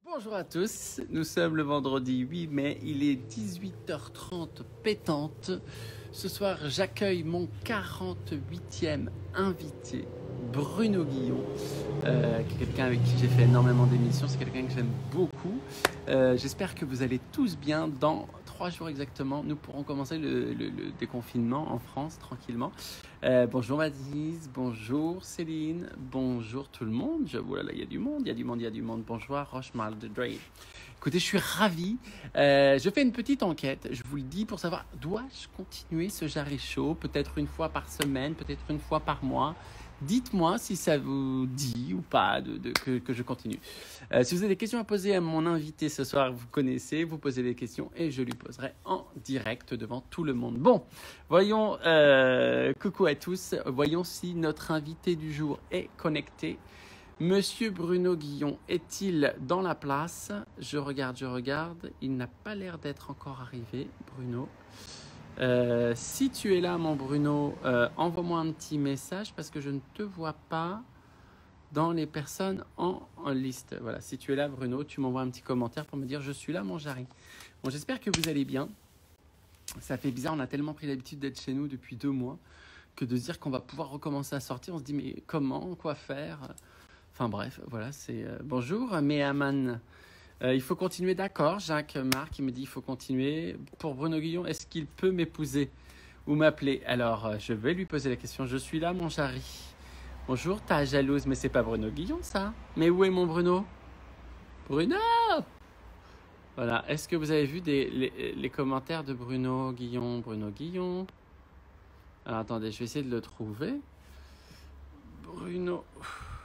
Bonjour à tous, nous sommes le vendredi 8 mai, il est 18h30 pétante. Ce soir, j'accueille mon 48e invité, Bruno Guillon, qui est quelqu'un avec qui j'ai fait énormément d'émissions, c'est quelqu'un que j'aime beaucoup. J'espère que vous allez tous bien. Dans 3 jours exactement, nous pourrons commencer le déconfinement en France tranquillement. Bonjour Mathis, bonjour Céline, bonjour tout le monde. Voilà, il y a du monde. Bonjour Rochmal de Dre. Écoutez, je suis ravi. Je fais une petite enquête, je vous le dis, pour savoir, dois-je continuer ce Jarry Show, peut-être une fois par semaine, peut-être une fois par mois. Dites-moi si ça vous dit ou pas que je continue. Si vous avez des questions à poser à mon invité ce soir, vous connaissez, vous posez des questions et je lui poserai en direct devant tout le monde. Bon, voyons, coucou à tous, voyons si notre invité du jour est connecté. Monsieur Bruno Guillon est-il dans la place? Je regarde, il n'a pas l'air d'être encore arrivé, Bruno. Si tu es là, mon Bruno, envoie-moi un petit message parce que je ne te vois pas dans les personnes en liste. Voilà, si tu es là, Bruno, tu m'envoies un petit commentaire pour me dire « Je suis là, mon Jarry ». Bon, j'espère que vous allez bien. Ça fait bizarre, on a tellement pris l'habitude d'être chez nous depuis 2 mois que de se dire qu'on va pouvoir recommencer à sortir. On se dit « Mais comment? Quoi faire ?» Enfin bref, voilà, c'est... Bonjour, Méaman. Il faut continuer, d'accord. Jacques Marc, il me dit il faut continuer. Pour Bruno Guillon, est-ce qu'il peut m'épouser ou m'appeler? Alors, je vais lui poser la question. Je suis là, mon Jarry. Bonjour, ta jalouse, mais c'est pas Bruno Guillon, ça. Mais où est mon Bruno? Bruno! Voilà, est-ce que vous avez vu les commentaires de Bruno Guillon? Bruno Guillon. Alors, attendez, je vais essayer de le trouver. Bruno.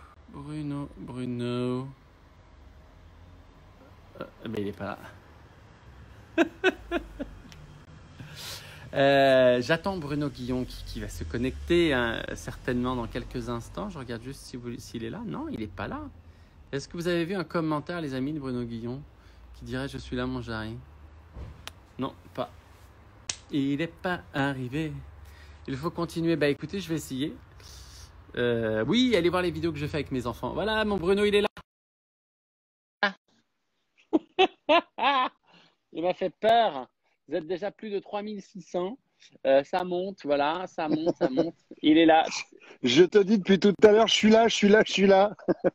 Mais il n'est pas là. J'attends Bruno Guillon qui va se connecter certainement dans quelques instants. Je regarde juste s'il est là. Non, il n'est pas là. Est-ce que vous avez vu un commentaire, les amis de Bruno Guillon, qui dirait « Je suis là, mon Jarry » ? Non, pas. Il n'est pas arrivé. Il faut continuer. Bah écoutez, je vais essayer. Oui, allez voir les vidéos que je fais avec mes enfants. Voilà, mon Bruno, il est là. Il m'a fait peur. Vous êtes déjà plus de 3600. Ça monte, voilà, ça monte. Il est là. Je te dis depuis tout à l'heure, je suis là.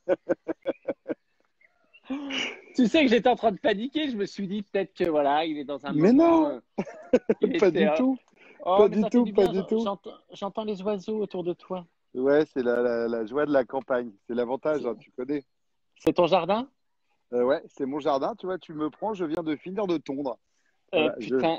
Tu sais que j'étais en train de paniquer. Je me suis dit peut-être que voilà, il est dans un Mais moment. non, pas du tout. Oh, Pas mais du ça fait tout, du pas bien. du tout. J'entends les oiseaux autour de toi. Ouais, c'est la joie de la campagne. C'est l'avantage, hein, tu connais. C'est ton jardin? Ouais, c'est mon jardin. Tu vois, tu me prends, je viens de finir de tondre. Voilà, Putain.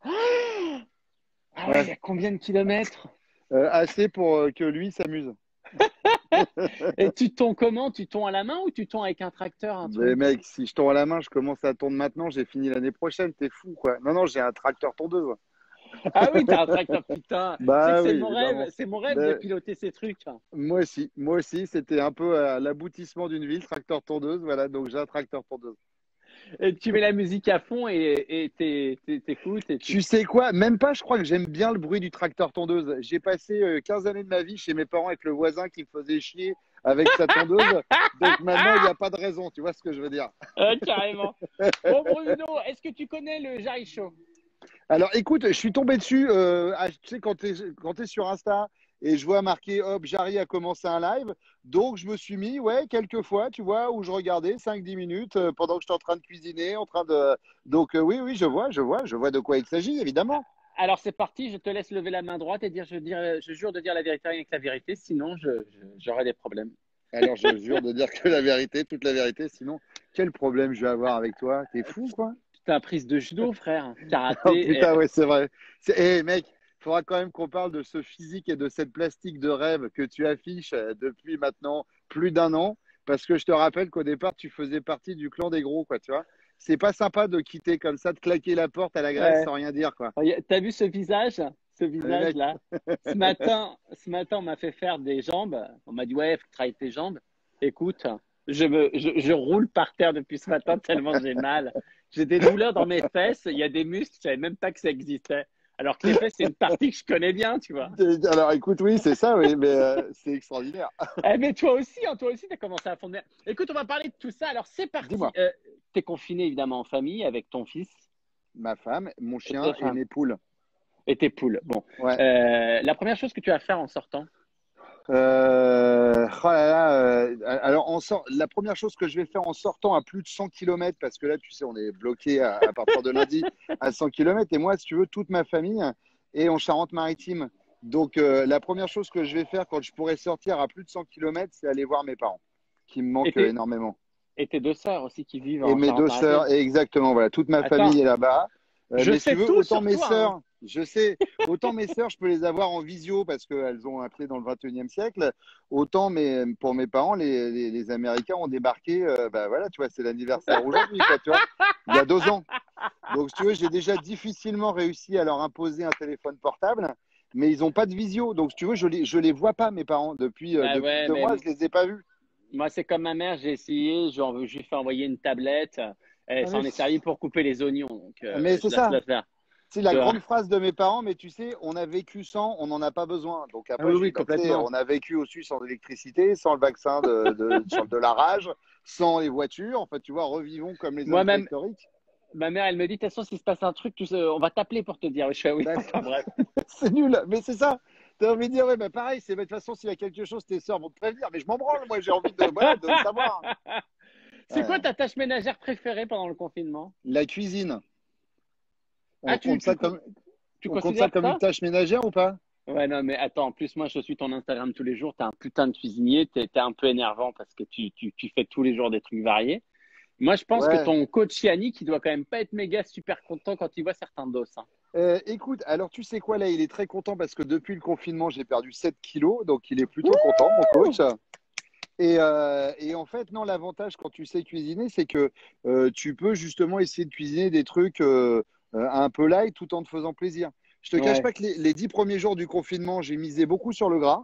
Ah ouais, il y ouais. a combien de kilomètres? Assez pour que lui s'amuse. Et tu tonds comment? Tu tonds à la main ou tu tonds avec un tracteur, un Mais truc? mec, si je tond à la main, je commence à tondre maintenant. J'ai fini l'année prochaine. T'es fou, quoi. Non, j'ai un tracteur tondeuse. Ah oui, t'as un tracteur, putain. Tu sais que Bah oui, évidemment. c'est mon rêve de Mais piloter ces trucs. moi aussi, c'était un peu à l'aboutissement d'une ville, tracteur tondeuse. Voilà, donc j'ai un tracteur tondeuse. Et tu mets la musique à fond et t'écoutes. Tu sais quoi? Même pas, je crois que j'aime bien le bruit du tracteur tondeuse. J'ai passé 15 années de ma vie chez mes parents avec le voisin qui me faisait chier avec sa tondeuse. Donc maintenant, il n'y a pas de raison. Tu vois ce que je veux dire? Carrément. Bon, Bruno, est-ce que tu connais le Jarry Show? Alors écoute, je suis tombé dessus. Tu sais, quand tu es sur Insta et je vois marqué hop, Jarry a commencé un live. Donc je me suis mis, ouais, quelques fois, tu vois, où je regardais 5-10 minutes pendant que j'étais en train de cuisiner, en train de. Donc oui, je vois de quoi il s'agit, évidemment. Alors c'est parti, je te laisse lever la main droite et dire je jure de dire la vérité avec la vérité, sinon j'aurai des problèmes. Alors, je jure de dire que la vérité, toute la vérité. Sinon, quel problème je vais avoir avec toi? T'es fou, quoi? Putain, prise de judo, frère. Oh Karaté. putain, ouais, c'est vrai. Mec, il faudra quand même qu'on parle de ce physique et de cette plastique de rêve que tu affiches depuis maintenant plus d'1 an. Parce que je te rappelle qu'au départ, tu faisais partie du clan des gros, quoi, tu vois. C'est pas sympa de quitter comme ça, de claquer la porte à la Grèce Ouais. sans rien dire, quoi. T'as vu ce visage? Ce Mec, visage-là? Ce matin, on m'a fait faire des jambes. On m'a dit, ouais, faut travailler tes jambes. Écoute, je roule par terre depuis ce matin tellement j'ai mal. J'ai des douleurs dans mes fesses. Il y a des muscles, je savais même pas que ça existait. Alors que les fesses, c'est une partie que je connais bien, tu vois. alors écoute, oui, c'est ça, oui, mais c'est extraordinaire. Mais toi aussi, tu as commencé à fondre. Écoute, on va parler de tout ça. Alors, c'est parti. Dis-moi. es confiné évidemment en famille avec ton fils Ma femme, mon et tes chien et femmes mes poules. et tes poules. Bon, Ouais. la première chose que tu vas faire en sortant. Oh là là, alors la première chose que je vais faire en sortant à plus de 100 kilomètres, parce que là, tu sais, on est bloqué à partir de lundi à 100 kilomètres, et moi, si tu veux, toute ma famille est en Charente-Maritime. Donc, la première chose que je vais faire quand je pourrai sortir à plus de 100 kilomètres, c'est aller voir mes parents, qui me Et manquent tes, énormément. et tes deux sœurs aussi qui vivent Et en mes deux Charente-Maritime. sœurs, et exactement, voilà, toute ma Attends, famille est là-bas. je Mais si tu sais veux, tout autant sur mes toi, hein. sœurs, je sais, autant mes sœurs, je peux les avoir en visio parce qu'elles ont un pied dans le 21e siècle. Autant pour mes parents, les Américains ont débarqué, bah voilà, tu vois, c'est l'anniversaire aujourd'hui, quoi, tu vois, il y a 2 ans. Donc, si tu veux, j'ai déjà difficilement réussi à leur imposer un téléphone portable, mais ils n'ont pas de visio. Donc, si tu veux, je les vois pas, mes parents. Bah Depuis ouais, 2 mois, je les ai pas vus. moi, c'est comme ma mère, j'ai essayé, genre, je lui fais envoyer une tablette, et Ah, ça en est servi pour couper les oignons, donc mais je c'est laisse ça. le faire. C'est la Tu vois. grande phrase de mes parents, mais tu sais, on a vécu sans, on n'en a pas besoin. Donc Ah après, oui, je dis, oui, bah, tu sais, complètement. on a vécu aussi sans l'électricité, sans le vaccin de la rage, sans les voitures. Enfin, tu vois, revivons comme les hommes Moi-même, préhistoriques. ma mère, elle me dit, de toute façon, s'il se passe un truc, on va t'appeler pour te dire. Je fais, ah oui, Bah, enfin bref. c'est nul, mais c'est ça. Tu as envie de dire, ouais, bah, pareil, c'est de toute façon, s'il y a quelque chose, tes sœurs vont te prévenir. Mais je m'en branle, moi, j'ai envie voilà, de le savoir. C'est quoi Ouais. ta tâche ménagère préférée pendant le confinement? La cuisine, Ah, on compte tu on compte ça considères comme une ça? tâche ménagère ou pas? Ouais, non, mais attends, en plus, moi, je suis ton Instagram tous les jours. T'es un putain de cuisinier. T'es un peu énervant parce que tu fais tous les jours des trucs variés. Moi, je pense que Ouais. ton coach Yannick, il doit quand même pas être méga super content quand il voit certains dos, hein. Écoute, alors tu sais quoi, là, il est très content parce que depuis le confinement, j'ai perdu 7 kilos, donc il est plutôt content, mon coach. Et en fait, non, l'avantage quand tu sais cuisiner, c'est que tu peux justement essayer de cuisiner des trucs un peu light tout en te faisant plaisir. Je te cache Ouais. pas que les 10 premiers jours du confinement, j'ai misé beaucoup sur le gras.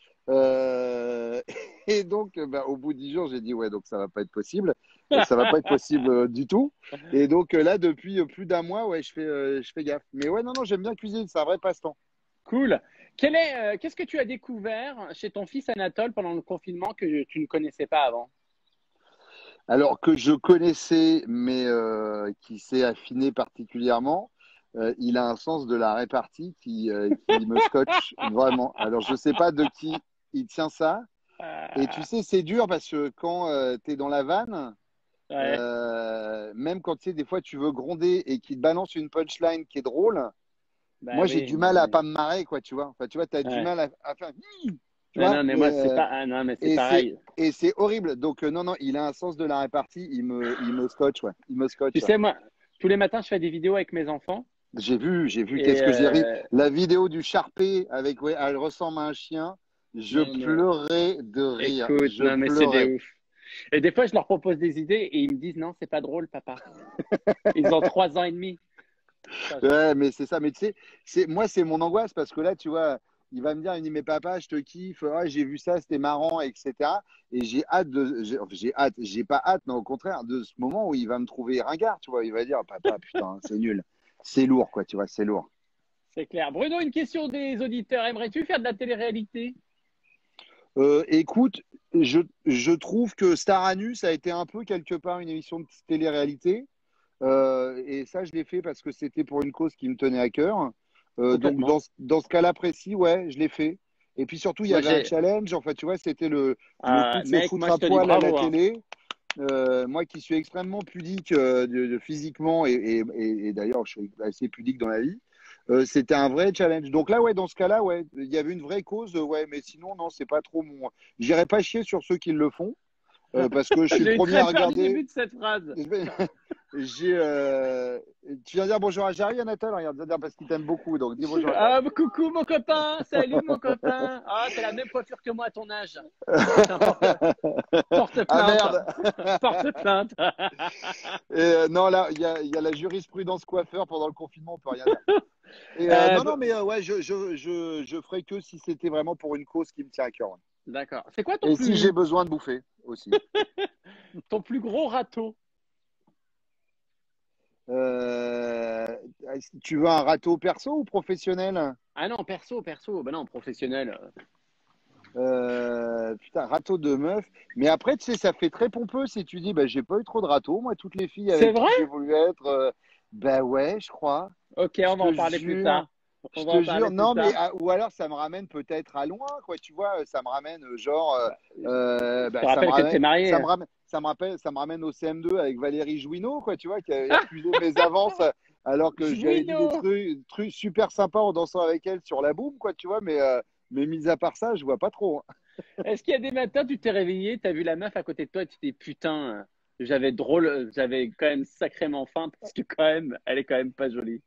Euh, et donc, bah, au bout de 10 jours, j'ai dit, ouais, donc ça va pas être possible. Ça va pas être possible du tout. Et donc là, depuis plus d'un mois, ouais, je fais gaffe. Mais ouais, non, non, j'aime bien cuisiner, c'est un vrai passe-temps. Cool. Qu'est-ce que tu as découvert chez ton fils Anatole pendant le confinement que tu ne connaissais pas avant? Alors que je connaissais, mais qui s'est affiné particulièrement, il a un sens de la répartie qui me scotche vraiment. Alors, je sais pas de qui il tient ça. Et tu Ah, sais, c'est dur parce que quand tu es dans la vanne, ouais, même quand tu sais, des fois tu veux gronder et qu'il te balance une punchline qui est drôle, bah moi j'ai oui, du non, mal à mais pas me marrer, quoi, tu vois. Enfin, tu vois, tu as du ouais. mal à faire, tu Ouais, vois, non, mais moi c'est pas, ah, non, mais c'est et c'est pareil. et c'est horrible. Donc non, non, il a un sens de la répartie, il me scotche, ouais, il me Tu scotche. sais, moi, tous les matins, je fais des vidéos avec mes enfants J'ai vu, et qu'est-ce que j'ai ri. La vidéo du Sharpé avec, ouais, elle ressemble à un chien. Je non, mais pleurais de rire. écoute, Je non, mais c'est des pleurais. ouf. Et des fois, je leur propose des idées et ils me disent non, c'est pas drôle, papa. Ils ont 3 ans et demi. Putain, Ouais, mais c'est ça. Mais tu sais, moi, c'est mon angoisse parce que là, tu vois, il va me dire, il dit, mais papa, je te kiffe. Ah, j'ai vu ça, c'était marrant, etc. Et j'ai hâte, j'ai pas hâte, non, au contraire, de ce moment où il va me trouver ringard, tu vois. Il va dire, papa, putain, c'est nul. C'est lourd, quoi, tu vois, c'est lourd. c'est clair. Bruno, une question des auditeurs. Aimerais-tu faire de la télé-réalité? Écoute, je trouve que Star Anus a été un peu quelque part une émission de télé-réalité. Et ça, je l'ai fait parce que c'était pour une cause qui me tenait à cœur. Donc, Complètement. dans ce cas-là précis, ouais, je l'ai fait. Et puis surtout, il y Moi, avait un j'ai. challenge. Enfin, tu vois, c'était le coup de se Mec, foutre moi, je à te dis poil à la bravo, hein. télé. Moi qui suis extrêmement pudique physiquement et d'ailleurs, je suis assez pudique dans la vie. C'était un vrai challenge. Donc là, ouais, dans ce cas-là, ouais, il y avait une vraie cause, ouais, mais sinon, non, c'est pas trop mon. J'irai pas chier sur ceux qui le font, parce que je suis le J'ai eu premier très à peur du regarder. début de cette phrase. J'ai, tu viens dire bonjour à Jarry, Anatole? Regarde, viens dire parce qu'il t'aime beaucoup, donc dis bonjour à Jarry. Ah, coucou mon copain, salut mon copain. Ah, t'as la même coiffure que moi à ton âge. Putain, porte Ah plainte. merde! Porte plainte. Et, non, là, il y a la jurisprudence coiffeur pendant le confinement, on peut rien dire. Et Euh, non, b- non, mais ouais, je ferai que si c'était vraiment pour une cause qui me tient à cœur, ouais. D'accord. C'est quoi Et si j'ai besoin de bouffer aussi. ton plus gros râteau? Euh, Tu veux un râteau perso ou professionnel? Ah non, perso, perso. Ben non, professionnel. Putain, râteau de meuf. Mais après, tu sais, ça fait très pompeux si tu dis, bah, j'ai pas eu trop de râteaux. Moi, toutes les filles C'est avec vrai? qui j'ai voulu être, bah ouais, je crois. Ok, Je on va te en parler plus jure. tard. On Je va te en jure. parler plus Non, mais, tard. ou alors ça me ramène peut-être à loin, quoi, tu vois. Ça me ramène, Bah, je te ça me rappelle que tu es ramène, marié. ça me ramène au CM2 avec Valérie Jouinot, quoi, tu vois, qui a accusé mes avances alors que je lui avais dit des Jouineau! trucs super sympas en dansant avec elle sur la boum, quoi, tu vois. Mais mis à part ça, je vois pas trop, hein. Est-ce qu'il y a des matins, tu t'es réveillé, tu as vu la meuf à côté de toi et tu t'es dit, putain, j'avais quand même sacrément faim parce que quand même, elle est quand même pas jolie.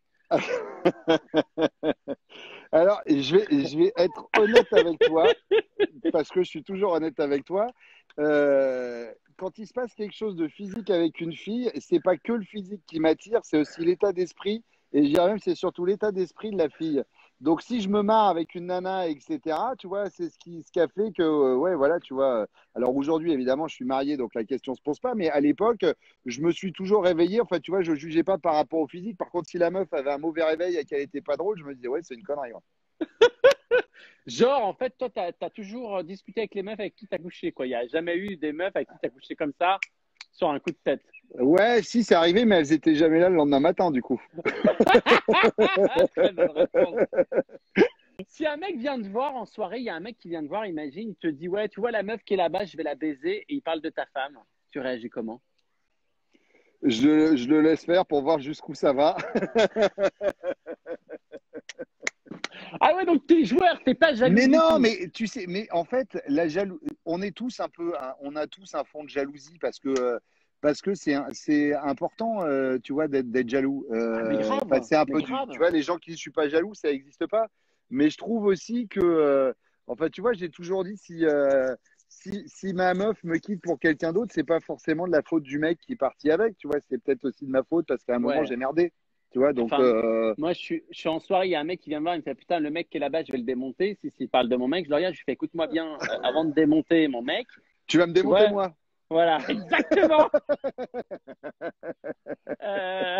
Alors, je vais être honnête avec toi, parce que je suis toujours honnête avec toi. Quand il se passe quelque chose de physique avec une fille, c'est pas que le physique qui m'attire, c'est aussi l'état d'esprit. Et je dirais même, c'est surtout l'état d'esprit de la fille. Donc, si je me marre avec une nana, etc., tu vois, c'est ce qui a fait que, ouais, voilà, tu vois. Alors aujourd'hui, évidemment, je suis marié, donc la question se pose pas. Mais à l'époque, je me suis toujours réveillé. Enfin, tu vois, je jugeais pas par rapport au physique. Par contre, si la meuf avait un mauvais réveil et qu'elle était pas drôle, je me disais, ouais, c'est une connerie, ouais. Genre, en fait, toi, t'as toujours discuté avec les meufs avec qui t'as couché, quoi. Il n'y a jamais eu des meufs avec qui t'as couché comme ça, sur un coup de tête. Ouais, si, c'est arrivé, mais elles étaient jamais là le lendemain matin, du coup. Très bonne réponse. Si un mec vient te voir en soirée, il y a un mec qui vient te voir, imagine, il te dit, ouais, tu vois la meuf qui est là-bas, je vais la baiser, et il parle de ta femme. Tu réagis comment? Je le laisse faire pour voir jusqu'où ça va. Ah ouais, donc t'es joueur, t'es pas jaloux Mais du non, tout. mais tu sais, mais en fait, on est tous un peu, on a tous un fond de jalousie parce que c'est important, tu vois, d'être jaloux. Ah, mais Enfin, grave, c'est un mais peu du, tu grave. vois, les gens qui disent je suis pas jaloux, ça n'existe pas. Mais je trouve aussi que, enfin, tu vois, j'ai toujours dit si ma meuf me quitte pour quelqu'un d'autre, c'est pas forcément de la faute du mec qui est parti avec, tu vois, c'est peut-être aussi de ma faute parce qu'à un moment Ouais. j'ai merdé, tu vois, donc. Enfin, moi, je suis en soirée, il y a un mec qui vient me voir, il me fait, putain, le mec qui est là-bas, je vais le démonter. S'il parle de mon mec, je le regarde, je lui fais, écoute-moi bien, avant de démonter mon mec, Tu vas me tu démonter vois, moi. voilà, exactement. Euh,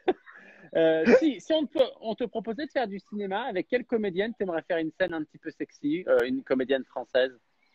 si on te proposait de faire du cinéma, avec quelle comédienne t'aimerais faire une scène un petit peu sexy, une comédienne française?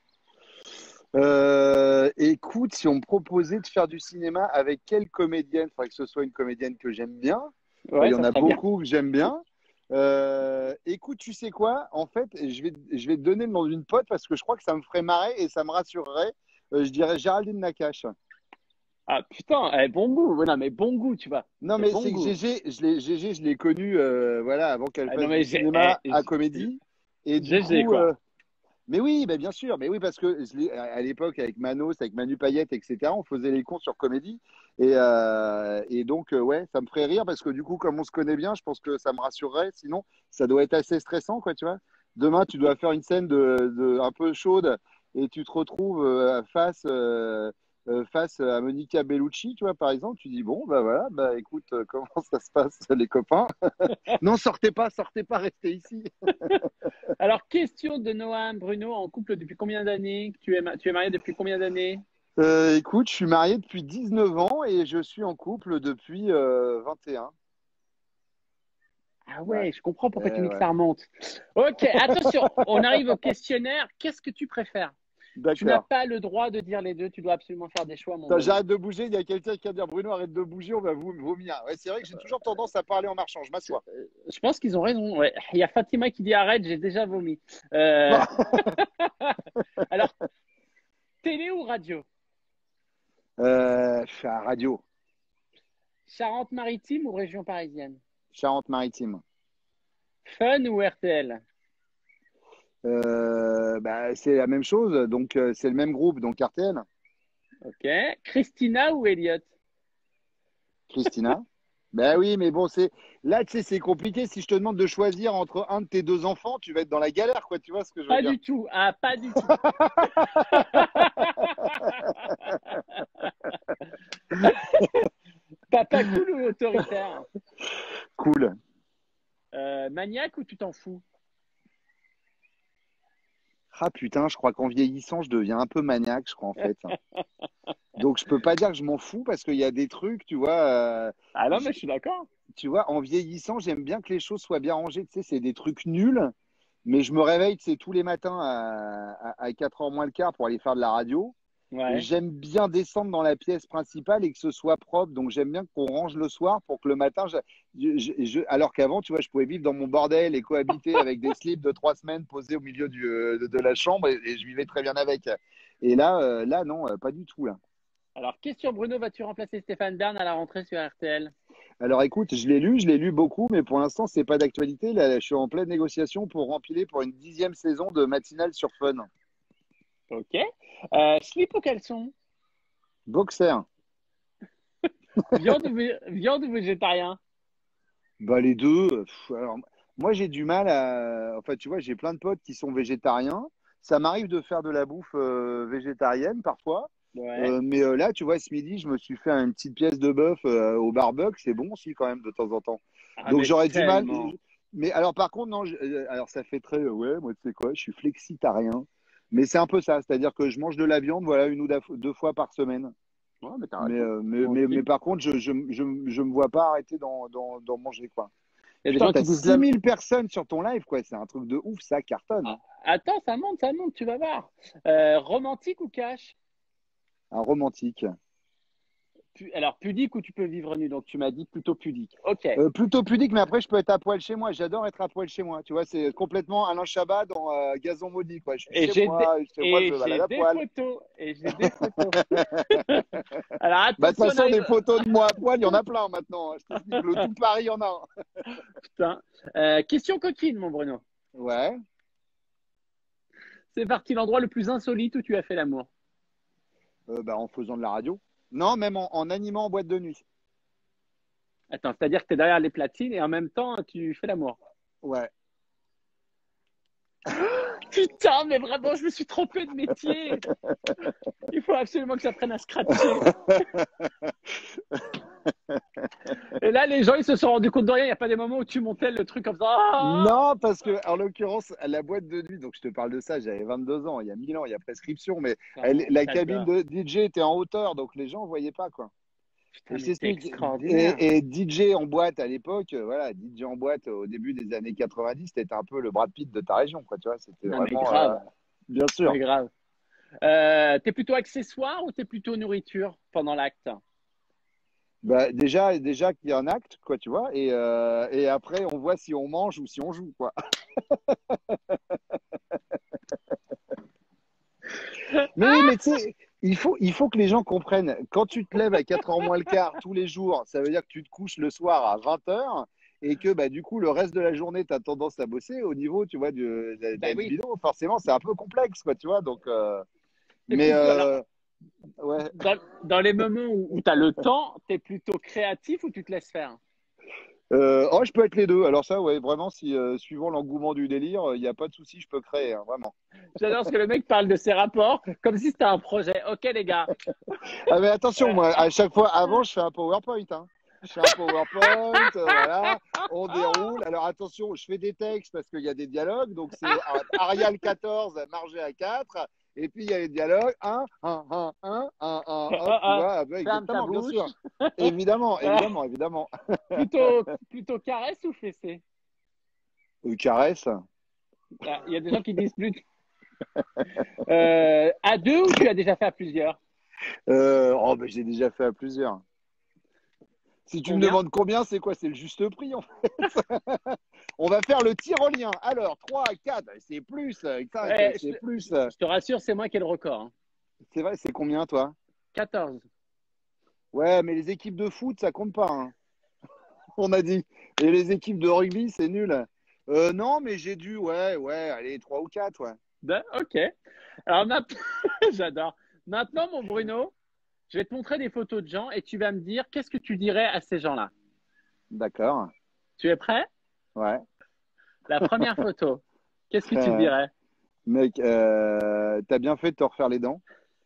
Écoute, si on me proposait de faire du cinéma avec quelle comédienne, il faudrait que ce soit une comédienne que j'aime bien. Il Ouais, y en ça a serait bien. beaucoup que j'aime bien. Écoute, tu sais quoi? En fait, je vais te donner le nom d'une pote parce que je crois que ça me ferait marrer et ça me rassurerait. Je dirais Géraldine Nakache. Ah putain, bon goût, ouais, non mais bon goût, tu vois, Non, c'est mais bon c'est que goût. GG, je l'ai connue voilà, avant qu'elle Ah non fasse du mais cinéma à comédie. Et du GG coup, quoi. mais oui, bah bien sûr, mais oui, parce que à l'époque, avec Manos, avec Manu Payette, etc., on faisait les cons sur comédie. Et donc, ouais, ça me ferait rire parce que du coup, comme on se connaît bien, je pense que ça me rassurerait. Sinon, ça doit être assez stressant, quoi, tu vois. Demain, tu dois faire une scène un peu chaude et tu te retrouves face à Monica Bellucci, tu vois, par exemple. Tu dis, bon, bah voilà, bah écoute, comment ça se passe, les copains? Non, sortez pas, restez ici. Alors, question de Noam Bruno, en couple depuis combien d'années? Tu es marié depuis combien d'années? Écoute, je suis marié depuis 19 ans et je suis en couple depuis 21. Ah Ouais, ouais, je comprends pourquoi tu me dis que ouais. ça remonte. Ok, attention, on arrive au questionnaire. Qu'est-ce que tu préfères? Tu n'as D'accord. pas le droit de dire les deux, tu dois absolument faire des choix, mon Attends, bonhomme. j'arrête de bouger. Il y a quelqu'un qui va dire Bruno, arrête de bouger, on va vous vomir. Ouais, c'est vrai que j'ai toujours tendance à parler en marchant. Je m'assois. Je pense qu'ils ont raison. Ouais. Il y a Fatima qui dit arrête, j'ai déjà vomi. Bon. Euh, Alors, télé ou radio? Je suis à radio, Charente-Maritime ou région parisienne? Charente-Maritime. Fun ou RTL? Bah, c'est la même chose, donc c'est le même groupe, donc RTL. Ok. Christina ou Elliot? Christina. Ben oui, mais bon, c'est là, tu sais, c'est compliqué. Si je te demande de choisir entre un de tes deux enfants, tu vas être dans la galère, quoi. Tu vois ce que je veux Pas dire? du tout. Ah, pas du tout. Papa cool ou autoritaire? Cool. Maniaque ou tu t'en fous? Ah putain, je crois qu'en vieillissant, je deviens un peu maniaque, je crois, en fait. Donc, je peux pas dire que je m'en fous parce qu'il y a des trucs, tu vois. Ah non, mais j- je suis d'accord. Tu vois, en vieillissant, j'aime bien que les choses soient bien rangées. Tu sais, c'est des trucs nuls. Mais je me réveille, tu sais, tous les matins à 4h moins le quart pour aller faire de la radio. Et Ouais. j'aime bien descendre dans la pièce principale et que ce soit propre. Donc, j'aime bien qu'on range le soir pour que le matin, alors qu'avant, tu vois, je pouvais vivre dans mon bordel et cohabiter avec des slips de 3 semaines posés au milieu de la chambre et je vivais très bien avec. Et là, non, pas du tout, là. Alors, question Bruno, vas-tu remplacer Stéphane Bern à la rentrée sur RTL? Alors, écoute, je l'ai lu beaucoup, mais pour l'instant, c'est pas d'actualité. Là, je suis en pleine négociation pour rempiler pour une 10e saison de matinale sur Fun. Ok. Slip ou caleçon? Boxer. Viande ou végétarien? Bah, les deux. Alors, moi, j'ai du mal à. Enfin, tu vois, j'ai plein de potes qui sont végétariens. Ça m'arrive de faire de la bouffe végétarienne parfois. Ouais. Mais là, tu vois, ce midi, je me suis fait une petite pièce de bœuf au barbecue. C'est bon aussi, quand même, de temps en temps. Ah, Donc, mais j'aurais du mal. tellement. Mais alors, par contre, non. Alors, ça fait très. Ouais, moi, tu sais quoi, je suis flexitarien. Mais c'est un peu ça. C'est-à-dire que je mange de la viande, voilà, 1 ou 2 fois par semaine. Ouais, mais t'as Mais, raison. euh, mais, Moi mais, mais aussi. par contre, je me vois pas arrêter d'en manger, quoi. Il y a des Putain, gens t'as qui disent 6 000 personnes sur ton live, quoi. C'est un truc de ouf, ça cartonne, Ah, hein. attends, ça monte, tu vas voir. Romantique ou cash? Un romantique. Alors, pudique ou tu peux vivre nu? Donc, tu m'as dit plutôt pudique. Ok. Plutôt pudique, mais après, je peux être à poil chez moi. J'adore être à poil chez moi. Tu vois, c'est complètement Alain Chabat dans Gazon Maudit, quoi. Je suis Et chez moi, je me balade à des poil. photos. Et j'ai des photos. Alors, Bah, de toute attention, on façon, arrive. des photos de moi à poil, il y en a plein maintenant, hein. Je t'explique, le tout Paris, il y en a un. Putain. Question coquine, mon Bruno. Ouais. C'est parti, l'endroit le plus insolite où tu as fait l'amour. Bah, en faisant de la radio. Non, même en animant en boîte de nuit. Attends, c'est-à-dire que tu es derrière les platines et en même temps, tu fais l'amour. Ouais. Putain, mais vraiment, je me suis trompé de métier. Il faut absolument que j'apprenne à scratcher. Et là, les gens, ils se sont rendus compte de rien. Il n'y a pas des moments où tu montais le truc comme ça. Ah. Non, parce que, en l'occurrence, la boîte de nuit, donc je te parle de ça, j'avais 22 ans, il y a 1000 ans, il y a prescription, mais Putain, la cabine j'adore. de DJ était en hauteur, donc les gens ne voyaient pas, quoi. Putain, Et je mais c'est t'explique, extraordinaire. et DJ en boîte à l'époque, voilà, DJ en boîte au début des années 90, c'était un peu le Brad Pitt de ta région, quoi, tu vois, c'était Non, mais vraiment, grave. bien sûr. Mais grave. T'es plutôt accessoire ou t'es plutôt nourriture pendant l'acte? Bah, déjà qu'il y a un acte, quoi, tu vois, et après, on voit si on mange ou si on joue, quoi. Mais oui, mais tu sais, il faut que les gens comprennent. Quand tu te lèves à 4h moins le quart tous les jours, ça veut dire que tu te couches le soir à 20h et que bah, du coup, le reste de la journée, tu as tendance à bosser au niveau, tu vois, de la Ben oui. libido. Forcément, c'est un peu complexe, quoi, tu vois. Donc, T'es mais plutôt, alors, ouais. dans les moments où tu as le temps, t'es plutôt créatif ou tu te laisses faire? Oh, je peux être les deux. Alors ça, ouais, vraiment, si suivant l'engouement du délire, il n'y a pas de souci, je peux créer, hein, vraiment. J'adore ce que le mec parle de ses rapports comme si c'était un projet. Ok, les gars. Ah, mais attention, Euh, moi, à chaque fois, avant, je fais un PowerPoint, hein. Je fais un PowerPoint, voilà, on déroule. Alors attention, je fais des textes parce qu'il y a des dialogues. Donc c'est Arial 14, margé à 4. Et puis il y a les dialogues 1, hop, tu vois. Ah, bah, ferme ta exactement, bien bouche. sûr. Évidemment, évidemment, évidemment. Plutôt caresse ou fessée? Caresse. Ah, il y a des gens qui disent plus. À deux ou tu as déjà fait à plusieurs? Oh, bah, j'ai déjà fait à plusieurs. Si tu me Combien? demandes combien, c'est quoi? C'est le juste prix, en fait. On va faire le tyrolien. Alors, 3, 4, c'est plus. 5, Ouais, c'est plus. je te rassure, c'est moi qui ai le record, hein. C'est vrai, c'est combien, toi? 14. Ouais, mais les équipes de foot, ça compte pas, hein. On a dit. Et les équipes de rugby, c'est nul. Non, mais j'ai dû, ouais, allez, 3 ou 4, ouais. Ok. Alors maintenant, j'adore. Maintenant, mon Bruno, je vais te montrer des photos de gens et tu vas me dire qu'est-ce que tu dirais à ces gens-là. D'accord. Tu es prêt? Ouais. La première photo, qu'est-ce que tu Euh, dirais? Mec, t'as bien fait de te refaire les dents.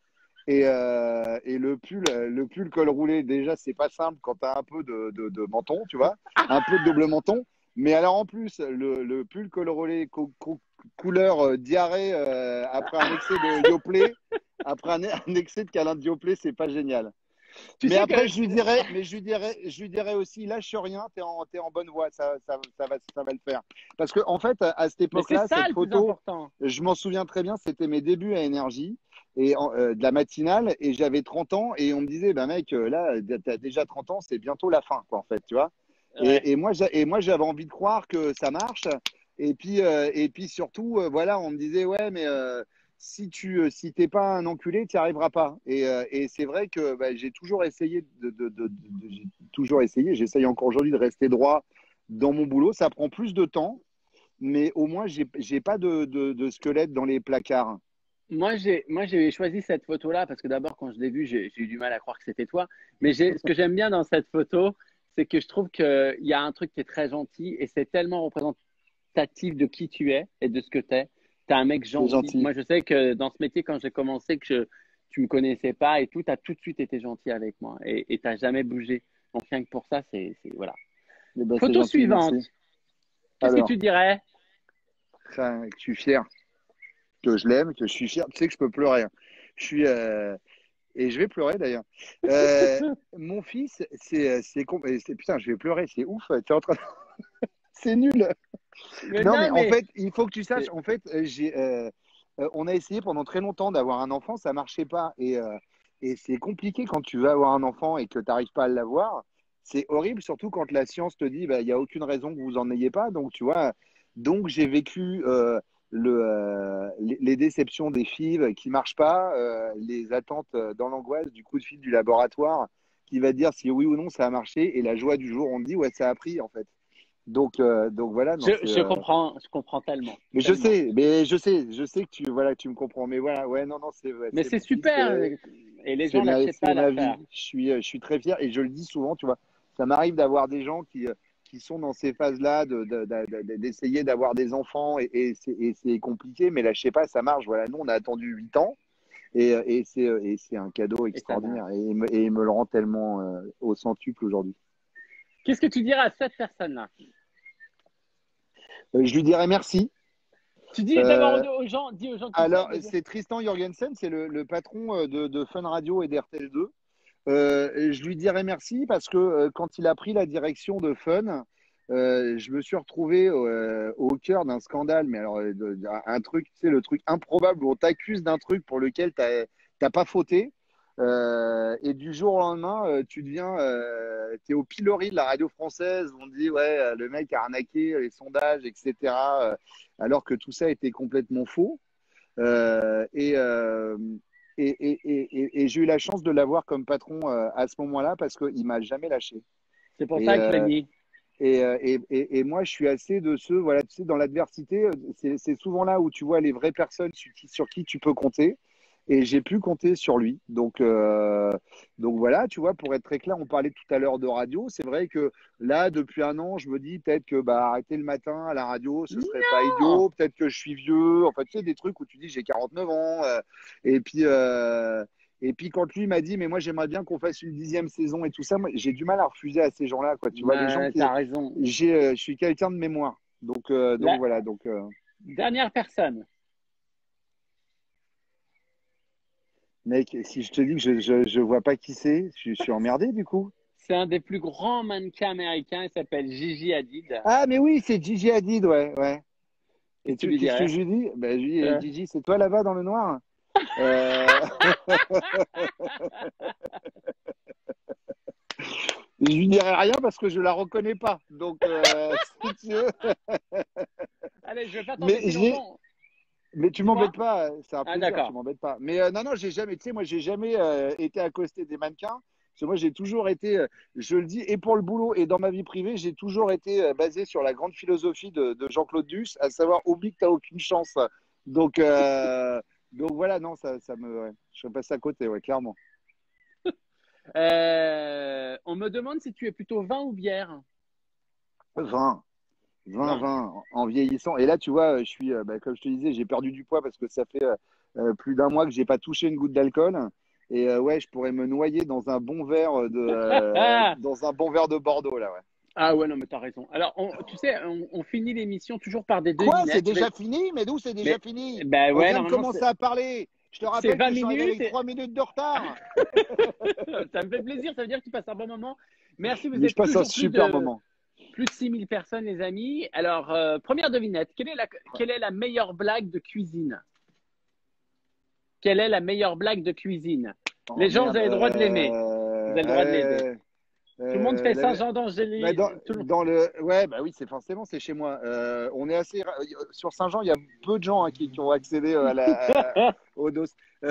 Et le pull col roulé, déjà, c'est pas simple quand t'as un peu de menton, tu vois, un peu de double menton. Mais alors, en plus, le pull col roulé couleur diarrhée après un excès de Yoplait, après un excès de câlin de Yoplait, c'est pas génial. Tu Mais sais après, que je lui dirais aussi, lâche rien, t'es en bonne voie, ça va le faire. Parce que, en fait, à cette mais c'est époque-là, ça cette le plus photo, important. je m'en souviens très bien, c'était mes débuts à Énergie et de la matinale, et j'avais 30 ans, et on me disait, bah mec, là, t'as déjà 30 ans, c'est bientôt la fin, quoi, en fait, tu vois. Ouais. Et moi, j'avais envie de croire que ça marche. Et puis surtout, voilà, on me disait, ouais, mais si t'es pas un enculé, tu n'y arriveras pas. Et c'est vrai que bah, j'ai toujours essayé j'ai toujours essayé, j'essaye encore aujourd'hui de rester droit dans mon boulot. Ça prend plus de temps, mais au moins, j'ai pas de squelette dans les placards. Moi, j'ai choisi cette photo-là parce que d'abord, quand je l'ai vue, j'ai eu du mal à croire que c'était toi. Mais ce que j'aime bien dans cette photo, c'est que je trouve qu'il y a un truc qui est très gentil et c'est tellement représentatif de qui tu es et de ce que tu es. Tu es un mec C'est gentil. gentil. Moi, je sais que dans ce métier, quand j'ai commencé, tu me connaissais pas et tout, tu as tout de suite été gentil avec moi et tu n'as jamais bougé. Donc, rien que pour ça, voilà. Eh ben, c'est Photo gentil, suivante. merci. Qu'est-ce que Alors, tu dirais? enfin, je suis fier que je l'aime, que je suis fier. Tu sais que je peux pleurer, hein. Je suis, et je vais pleurer d'ailleurs. Euh, Mon fils, putain, je vais pleurer, c'est ouf. Tu es en train de- C'est nul. Mais Non, mais non, en mais fait, il faut que tu saches, c'est en fait, on a essayé pendant très longtemps d'avoir un enfant, ça marchait pas. Et c'est compliqué quand tu veux avoir un enfant et que tu n'arrives pas à l'avoir. C'est horrible, surtout quand la science te dit, bah, il n'y a aucune raison que vous en ayez pas. Donc, tu vois, donc j'ai vécu les déceptions des FIV qui marchent pas, les attentes dans l'angoisse du coup de fil du laboratoire qui va te dire si oui ou non ça a marché, et la joie du jour, on te dit, ouais, ça a pris en fait. Donc voilà, non, je comprends tellement, mais tellement. je sais que voilà, que tu me comprends. Mais voilà, ouais, non, non, ouais, Mais c'est c'est mon fils, super. Et les gens lâchaient pas c'est ma l'affaire. vie. Je suis très fier et je le dis souvent, tu vois. Ça m'arrive d'avoir des gens qui sont dans ces phases-là, d'essayer d'avoir des enfants et c'est compliqué, mais là, je sais pas, ça marche. Voilà, nous, on a attendu 8 ans et c'est un cadeau Et ça marche. extraordinaire et il me le rend tellement au centuple aujourd'hui. Qu'est-ce que tu dirais à cette personne-là? Je lui dirais merci. Tu dis d'abord Euh, dis aux gens qui c'est. Alors, c'est Tristan Jorgensen, c'est le patron de Fun Radio et d'RTL2. Et je lui dirais merci parce que quand il a pris la direction de Fun, je me suis retrouvé au cœur d'un scandale, mais alors un truc, tu sais, le truc improbable où on t'accuse d'un truc pour lequel t'as pas fauté. Et du jour au lendemain, tu deviens, t'es au pilori de la radio française. On dit ouais, le mec a arnaqué les sondages, etc. Alors que tout ça était complètement faux. Euh, et, euh, et j'ai eu la chance de l'avoir comme patron à ce moment-là parce qu'il m'a jamais lâché. C'est pour Et, ça que je l'ai mis. et moi, je suis assez de ceux, voilà, tu sais, dans l'adversité, c'est souvent là où tu vois les vraies personnes sur qui tu peux compter. Et j'ai pu compter sur lui. Donc voilà, tu vois, pour être très clair, on parlait tout à l'heure de radio. C'est vrai que là, depuis un an, je me dis peut-être que bah, arrêter le matin à la radio, ce serait pas Non! idiot. Peut-être que je suis vieux. Enfin, tu sais, des trucs où tu dis j'ai 49 ans. Et puis, euh, et puis quand lui m'a dit, mais moi j'aimerais bien qu'on fasse une 10e saison et tout ça, moi, j'ai du mal à refuser à ces gens-là, quoi. Tu vois, les gens Ouais, qui, t'as raison. je suis quelqu'un de mémoire. Donc La voilà. dernière personne, Mec, si je te dis que je vois pas qui c'est, je suis emmerdé du coup. c'est un des plus grands mannequins américains. Il s'appelle Gigi Hadid. Ah, mais oui, c'est Gigi Hadid, ouais, ouais. Qu'est-ce que tu lui Qu'est-ce que dirais? je lui dis? Ben, je lui dis, Euh, Gigi, c'est toi là-bas dans le noir? Euh, je lui dirai rien parce que je la reconnais pas. Donc, si tu veux. Allez, je vais pas Mais t'embêter longtemps. mais tu Dis-moi. m'embêtes pas, c'est un Ah, plaisir, tu d'accord. m'embêtes pas. Mais non, non, j'ai jamais, tu sais, moi, j'ai jamais été accosté des mannequins. Parce que moi, j'ai toujours été, je le dis, et pour le boulot et dans ma vie privée, j'ai toujours été basé sur la grande philosophie de Jean-Claude Duss, à savoir, oublie que tu n'as aucune chance. Donc, euh, donc voilà, non, ouais, je serais passé à côté, ouais, clairement. On me demande si tu es plutôt vin ou bière. 20, 20, Vin. 20, en vieillissant. Et là, tu vois, je suis, bah, comme je te disais, j'ai perdu du poids parce que ça fait plus d'un mois que j'ai pas touché une goutte d'alcool. Et ouais, je pourrais me noyer dans un bon verre dans un bon verre de Bordeaux, là, ouais. Ah ouais, non, mais t'as raison. Alors, tu sais, on finit l'émission toujours par des Quoi? C'est devinettes. déjà fini? Mais d'où c'est déjà Mais, fini? ben On ouais, vient de normalement, commencer à parler. Je te c'est rappelle 20 que je suis arrivé minutes. avec 3 minutes de retard. Ça me fait plaisir, ça veut dire que tu passes un bon moment. Merci, vous Mais êtes je passe un toujours super moment. plus de 6000 personnes, les amis. Alors, première devinette, quelle est la meilleure blague de cuisine? Quelle est la meilleure blague de cuisine? Oh Les gens, vous merde. avez le droit de l'aimer. Vous avez le droit de l'aider. Tout le monde fait La- Saint-Jean bah, d'Angély. dans le, ouais, bah oui, c'est forcément, c'est chez moi. On est assez sur Saint-Jean, il y a peu de gens hein, qui ont accédé au dos.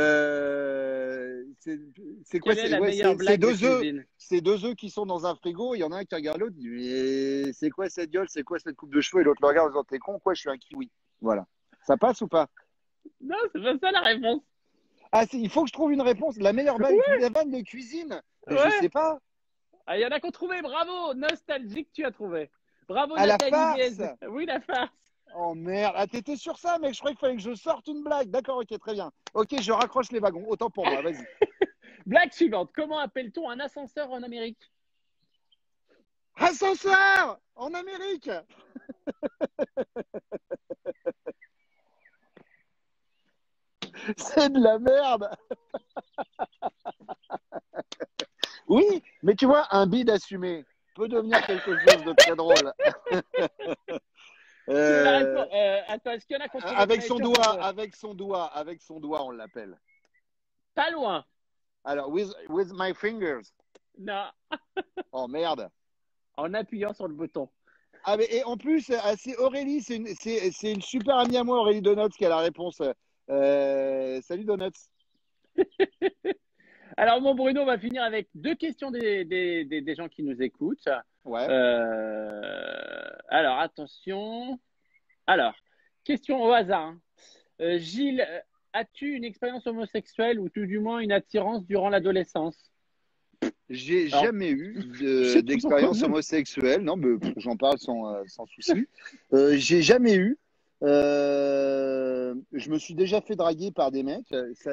C'est quoi? Quelle est la meilleure C'est blague de deux œufs. cuisine? C'est deux œufs qui sont dans un frigo. Il y en a un qui regarde l'autre. Il dit mais c'est quoi cette gueule? C'est quoi cette coupe de cheveux? Et l'autre le regarde en disant t'es con quoi? Je suis un kiwi. Voilà. Ça passe ou pas? Non, c'est pas ça la réponse. Ah, il faut que je trouve une réponse. La meilleure blague, la vanne de cuisine. Mais je Ouais. sais pas. Ah, il y en a qui ont trouvé, bravo! Nostalgique, tu as trouvé. Bravo, À la Nathalie farce. Guez. Oui, la farce. Oh merde, ah t'étais sur ça, mec, je croyais qu'il fallait que je sorte une blague. D'accord, ok, très bien. Ok, je raccroche les wagons, autant pour moi, vas-y. Blague suivante. Comment appelle-t-on un ascenseur en Amérique? Ascenseur en Amérique. C'est de la merde. Oui, mais tu vois, un bide assumé peut devenir quelque chose de très drôle. Attends, est-ce qu'il y en a qui ont trouvé Avec qu'on son avait doigt, sur- avec son doigt, on l'appelle. Pas loin. Alors, with my fingers. Non, Oh merde. en appuyant sur le bouton. Ah, mais, et en plus, c'est Aurélie, c'est une super amie à moi, Aurélie Donuts, qui a la réponse. Salut Donuts. Alors, mon Bruno, on va finir avec deux questions des gens qui nous écoutent. Ouais. Alors, attention. Alors, question au hasard. Hein. Gilles, as-tu une expérience homosexuelle ou tout du moins une attirance durant l'adolescence? J'ai Alors, jamais eu je sais pas d'expérience pourquoi. homosexuelle. Non, mais j'en parle sans souci. J'ai jamais eu. Je me suis déjà fait draguer par des mecs.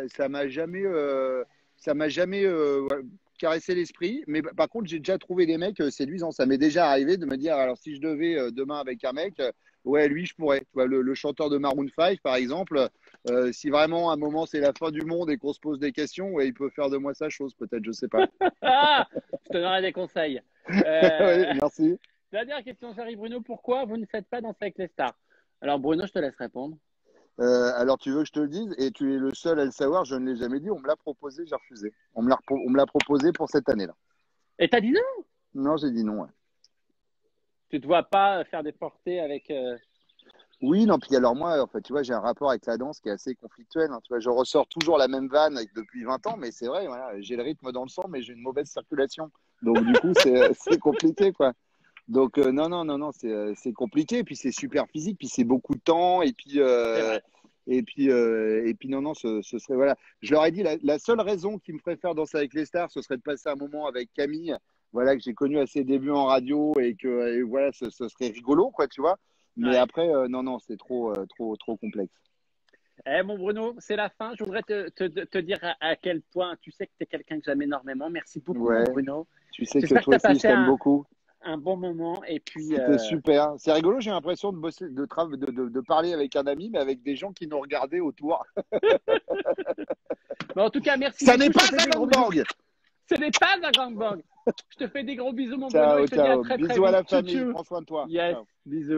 Ça m'a jamais ouais, caressé l'esprit. Mais par contre, j'ai déjà trouvé des mecs séduisants. Ça m'est déjà arrivé de me dire, alors si je devais demain avec un mec, ouais, lui, je pourrais. Tu vois, le chanteur de Maroon 5, par exemple, si vraiment à un moment c'est la fin du monde et qu'on se pose des questions, ouais, il peut faire de moi sa chose, peut-être, je sais pas. Ah, je te donnerai des conseils. Oui, merci. Dernière question, Charlie Bruno. Pourquoi vous ne faites pas Danser avec les stars? Alors, Bruno, je te laisse répondre. Alors, tu veux que je te le dise? Et tu es le seul à le savoir, je ne l'ai jamais dit. On me l'a proposé, j'ai refusé. On me l'a proposé pour cette année-là. Et t'as dit non? Non, j'ai dit non. Ouais. Tu ne te vois pas faire des portées avec. Oui, non, puis alors moi, en fait, tu vois, j'ai un rapport avec la danse qui est assez conflictuel. Hein, tu vois, je ressors toujours la même vanne depuis 20 ans, mais c'est vrai, voilà, j'ai le rythme dans le sang, mais j'ai une mauvaise circulation. Donc, du coup, c'est compliqué, quoi. Donc, non, c'est compliqué. Puis, c'est super physique, puis c'est beaucoup de temps. C'est vrai. Non, non, ce serait, voilà. Je leur ai dit, la seule raison qui me ferait faire Danser avec les stars, ce serait de passer un moment avec Camille, voilà, que j'ai connu à ses débuts en radio et voilà, ce serait rigolo, quoi, tu vois. Mais Ouais. après, non, c'est trop complexe. Eh, mon Bruno, c'est la fin. Je voudrais te dire à quel point tu sais que tu es quelqu'un que j'aime énormément. Merci beaucoup, mon Ouais, Bruno. tu sais que J'espère que tu toi as aussi, je passé t'aime beaucoup. un bon moment. Et puis, C'était super. C'est rigolo, j'ai l'impression de bosser, de parler avec un ami, mais avec des gens qui nous regardaient autour. mais en tout cas, merci Ça beaucoup. n'est Je te pas fais un des gros bisous. gangbang! Ce n'est pas un gangbang. Je te fais des gros bisous, mon Bruno. Et Ciao, je te dis à ciao. très, très Bisous à vite. la Tchou, famille. tchou. Prends soin de toi. Yes, Ciao. bisous.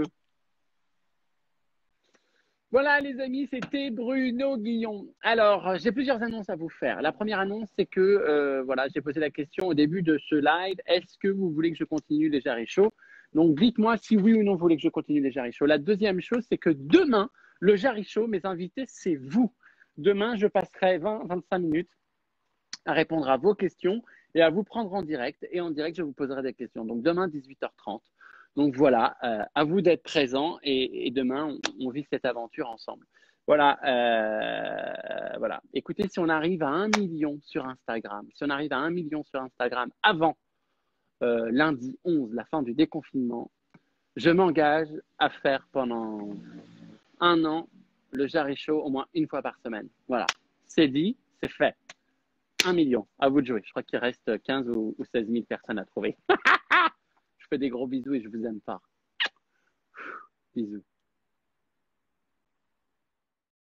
Voilà les amis, c'était Bruno Guillon. Alors, j'ai plusieurs annonces à vous faire. La première annonce, c'est que voilà, j'ai posé la question au début de ce live. Est-ce que vous voulez que je continue les Jarry Show? Donc, dites-moi si oui ou non vous voulez que je continue les Jarry Show. La deuxième chose, c'est que demain, le Jarry Show, mes invités, c'est vous. Demain, je passerai 20-25 minutes à répondre à vos questions et à vous prendre en direct. Et en direct, je vous poserai des questions. Donc, demain, 18h30. Donc voilà, à vous d'être présents et demain, on vit cette aventure ensemble. Voilà, voilà. Écoutez, si on arrive à 1 million sur Instagram, si on arrive à 1 million sur Instagram avant lundi 11, la fin du déconfinement, je m'engage à faire pendant 1 an le Jarry Show au moins une fois par semaine. Voilà, c'est dit, c'est fait. 1 million, à vous de jouer. Je crois qu'il reste 15 ou 16 000 personnes à trouver. Je fais des gros bisous et je vous aime fort. Bisous.